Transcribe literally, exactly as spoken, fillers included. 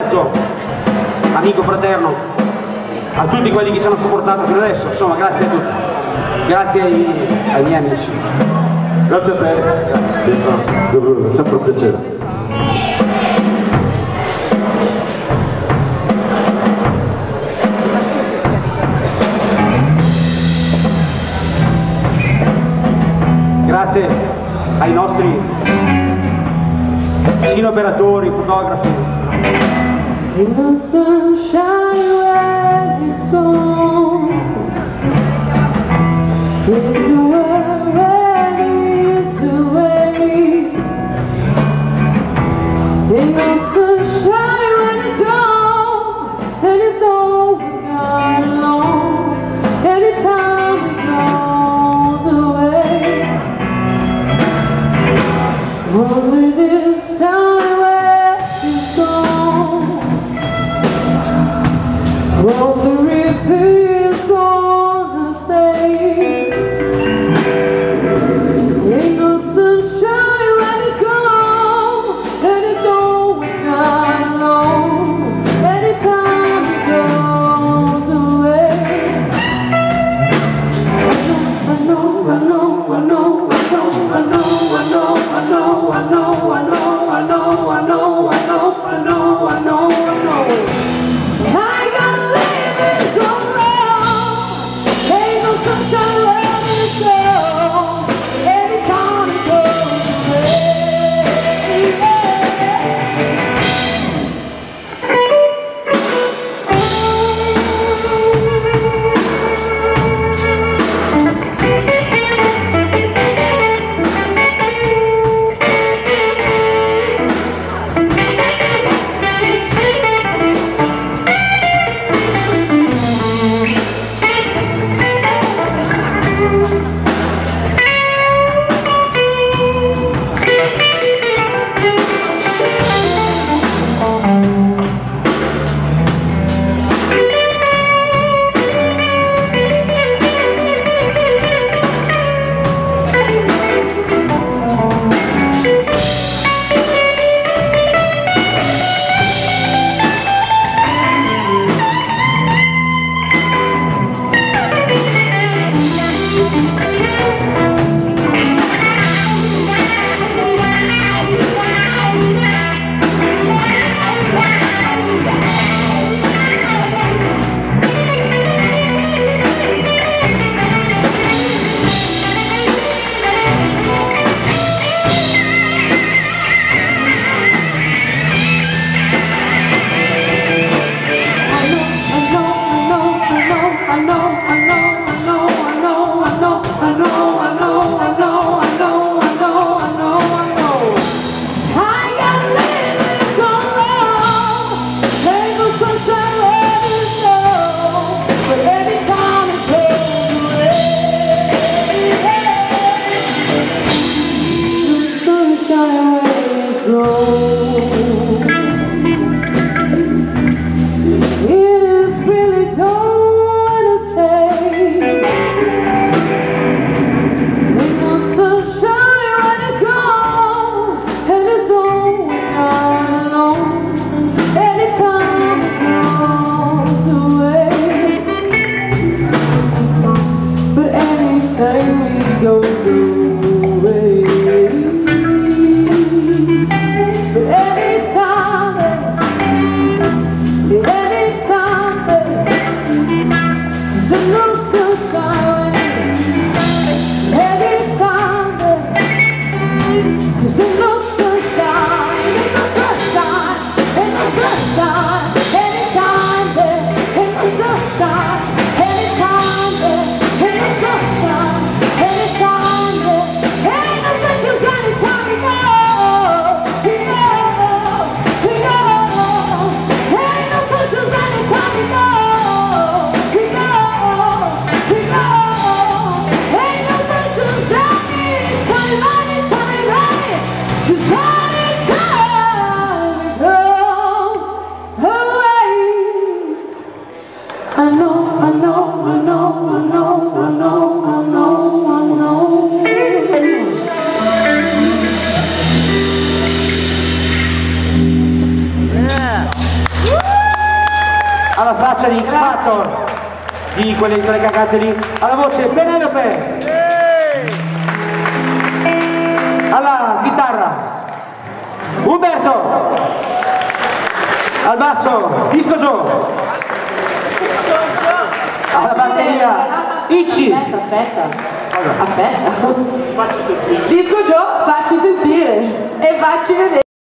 amico fraterno, a tutti quelli che ci hanno supportato fino adesso, insomma grazie a tutti, grazie ai, ai miei amici. Grazie a te, grazie, è sempre un piacere. Grazie ai nostri cineoperatori, fotografi. In the sunshine when it's gone, it's away when it's away. In the sunshine when it's gone, and it's always gone alone. Anytime it goes away, only this time when it's gone. All the river is gonna say, ain't no sunshine when it's gone, and it's always gone alone. Anytime it goes away, I know, I know, I know, I know, I know, I know, I know, I know, I know, I know, I know, I know, I know, I know, I know, I know. I gotta live it so right. alla faccia di X Factor, di quelle, quelle cagate lì, alla voce Penelope, alla chitarra Umberto, al basso Disco Joe, alla batteria Icci. Aspetta, aspetta. Allora. Aspetta. Facci sentire. Disco Joe, facci sentire e facci vedere.